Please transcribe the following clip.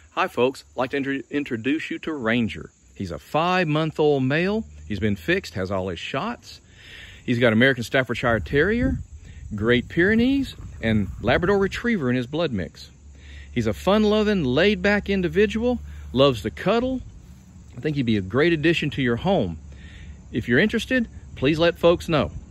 Hi folks, I'd like to introduce you to Ranger. He's a 5-month-old male. He's been fixed, has all his shots. He's got American Staffordshire Terrier, Great Pyrenees, and Labrador Retriever in his blood mix. He's a fun-loving, laid-back individual, loves to cuddle. I think he'd be a great addition to your home. If you're interested, please let folks know.